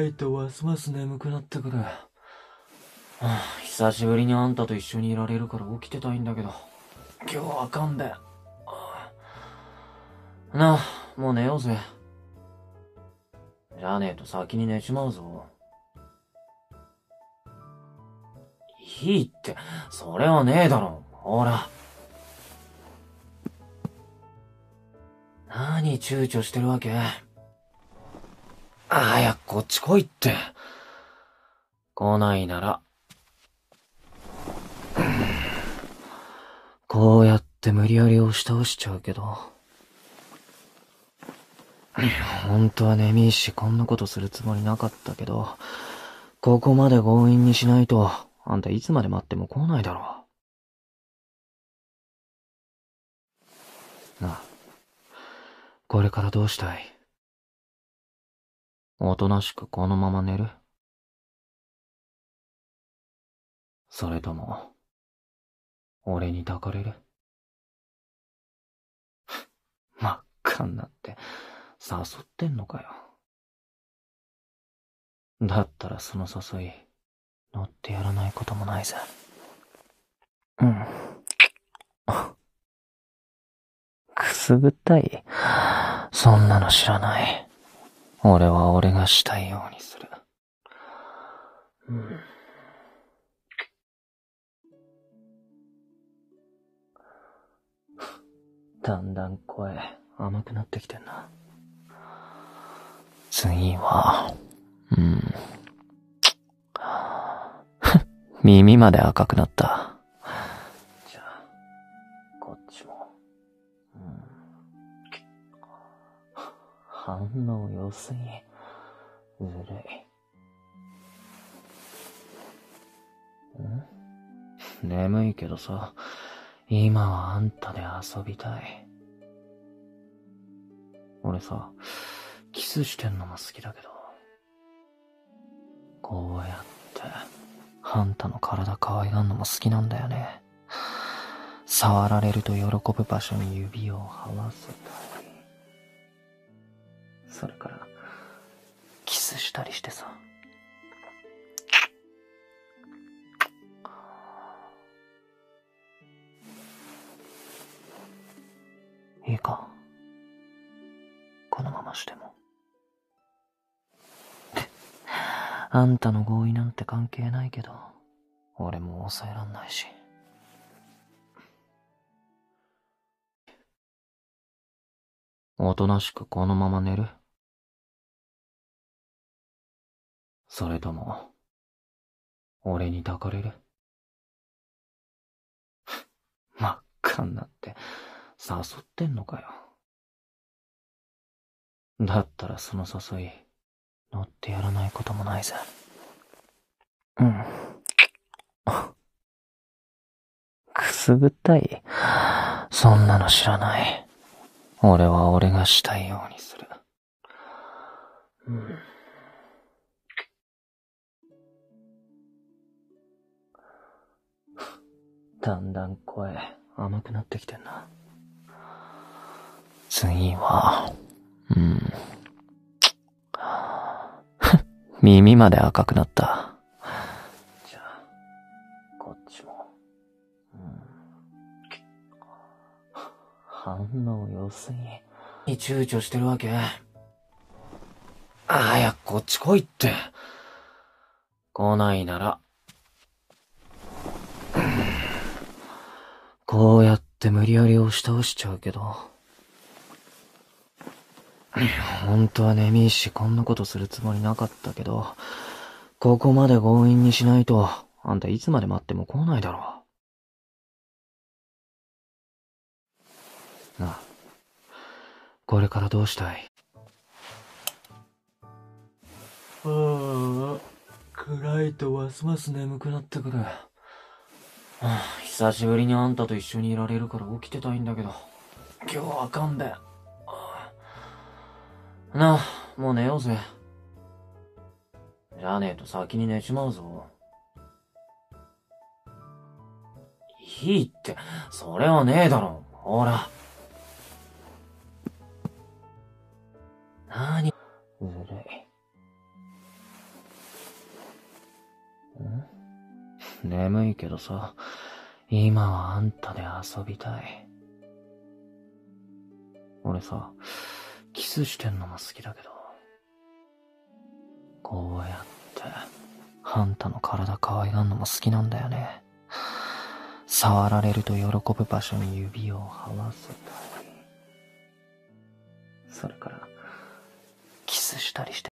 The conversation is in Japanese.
暗いとますます眠くなってくる。久しぶりにあんたと一緒にいられるから起きてたいんだけど、今日はあかんで。なあ、もう寝ようぜ。じゃねえと先に寝ちまうぞ。いいって、それはねえだろ。ほら。何躊躇してるわけ？早くこっち来いって。来ないなら。こうやって無理やり押し倒しちゃうけど。本当は眠いしこんなことするつもりなかったけど、ここまで強引にしないと、あんたいつまで待っても来ないだろう。なあ、これからどうしたい？おとなしくこのまま寝る？それとも、俺に抱かれる？真っ赤になって誘ってんのかよ。だったらその誘い、乗ってやらないこともないぜ。うん。くすぐったい？そんなの知らない。俺は俺がしたいようにする。だんだん声甘くなってきてんな。次は、耳まで赤くなった。じゃあ、こっちも。反応良すぎ。ずるい。眠いけどさ、今はあんたで遊びたい。俺さ、キスしてんのも好きだけど、こうやって、あんたの体可愛がんのも好きなんだよね。触られると喜ぶ場所に指を這わせたり、それから、キスしたりしてさ。いいか？このまましても。あんたの合意なんて関係ないけど、俺も抑えらんないし。おとなしくこのまま寝る？それとも、俺に抱かれる？真っ赤になって誘ってんのかよ。だったらその誘い、乗ってやらないこともないぜ。くすぐったい？そんなの知らない。俺は俺がしたいようにする。だんだん声甘くなってきてんな。次は、耳まで赤くなった。じゃあ、こっちも。反応良すぎ。躊躇してるわけ？早くこっち来いって。来ないなら。こうやって無理やり押し倒しちゃうけど。本当は眠いしこんなことするつもりなかったけど、ここまで強引にしないと、あんたいつまで待っても来ないだろう。なあ、これからどうしたい？暗いとますます眠くなってくる。久しぶりにあんたと一緒にいられるから起きてたいんだけど、今日はあかんで。なあ、もう寝ようぜ。じゃねえと先に寝ちまうぞ。いいって、それはねえだろ。ほら。何？ずるい。 眠いけどさ、今はあんたで遊びたい。俺さ、キスしてんのも好きだけど、こうやって、あんたの体可愛がんのも好きなんだよね。触られると喜ぶ場所に指を這わせたり、それから、キスしたりして